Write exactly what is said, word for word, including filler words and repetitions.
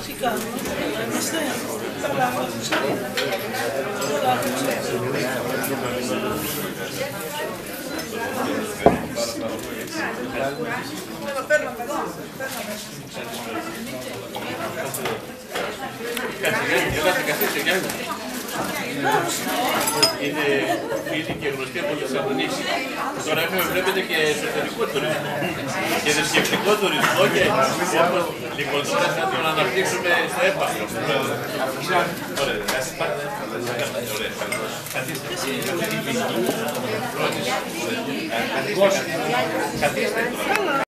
Τι κάνουμε, είμαστε, τα λάβαμε, τα είναι φίλοι και γνωστοί από τη Θεσσαλονίκη. Τώρα έχουμε, βλέπετε, και εσωτερικό τουρισμό και θρησκευτικό τουρισμό και όπως λοιπόν τώρα θα τον αναπτύξουμε στο έπακρο. Ωραία. Καθίστε.